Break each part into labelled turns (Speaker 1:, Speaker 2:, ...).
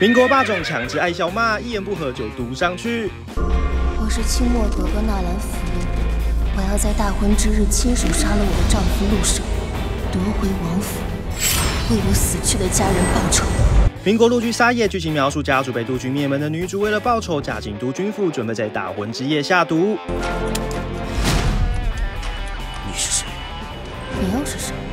Speaker 1: 民国霸总强制爱小马，一言不合就嘟上去。
Speaker 2: 我是清末格格纳兰福禄，我要在大婚之日亲手杀了我的丈夫陆胜，夺回王府，为我死去的家人报仇。
Speaker 1: 民国陆剧《撒野》剧情描述家族被督军灭门的女主，为了报仇，嫁进督军府，准备在大婚之夜下毒。
Speaker 3: 你是谁？
Speaker 2: 你又是谁？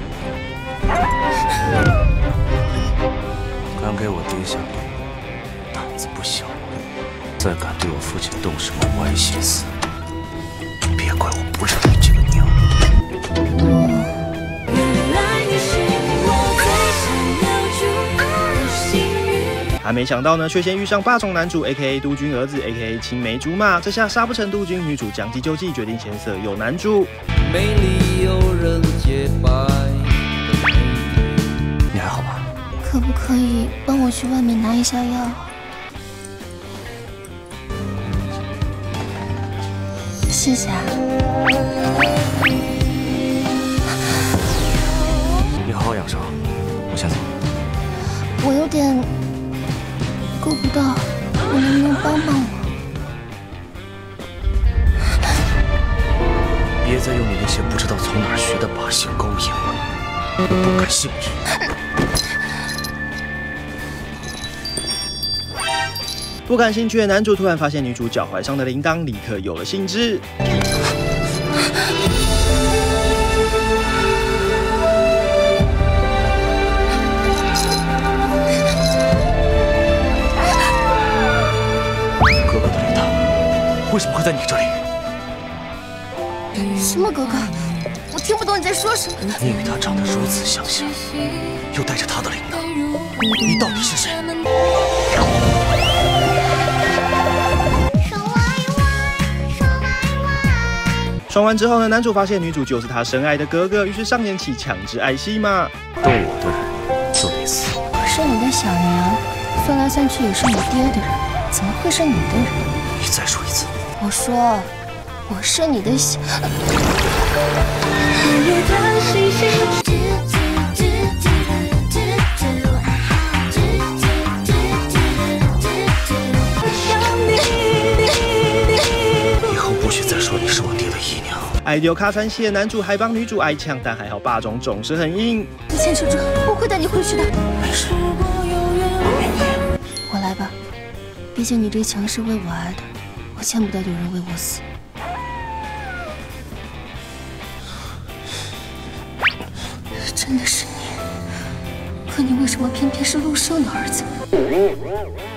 Speaker 3: 敢给我爹下毒，胆子不小。再敢对我父亲动什么歪心思，别怪我不认你这个娘。
Speaker 1: 还没想到呢，却先遇上霸总男主 ，A.K.A 督军儿子 ，A.K.A 青梅竹马。这下杀不成督军，女主将计就计，决定先色诱男主。
Speaker 4: 美丽诱人洁白的美腿。
Speaker 3: 你还好吧？
Speaker 2: 可不可以帮我去外面拿一下药？谢谢啊。
Speaker 3: 你好好养伤，我先走了。
Speaker 2: 我有点够不到，你能不能帮帮我？
Speaker 3: 别再用你那些不知道从哪儿学的把戏勾引我，我不感兴趣。
Speaker 1: 不感兴趣的男主突然发现女主脚踝上的铃铛，立刻有了兴致。
Speaker 3: 哥哥的铃铛为什么会在你这里？
Speaker 2: 什么哥哥？我听不懂你在说什么。
Speaker 3: 你与他长得如此相像，又带着他的铃铛，你到底是谁？
Speaker 1: 爽完之后呢，男主发现女主就是他深爱的哥哥，于是上演起强制爱戏嘛。
Speaker 3: 斗我的人就得死。
Speaker 2: 我是你的小娘，算来算去也是你爹的人，怎么会是你的人？
Speaker 3: 你再说一次。
Speaker 2: 我说，我是你的小。
Speaker 3: 以后不许再说你是我爹的姨娘。
Speaker 1: 爱丢卡惨戏的男主还帮女主挨枪，但还好霸总总是很硬。
Speaker 2: 你坚持着，我会带你回去的。
Speaker 3: 没事，我明你。
Speaker 2: 我来吧，毕竟你这墙是为我挨的，我见不得有人为我死。真的是你，可你为什么偏偏是陆胜的儿子？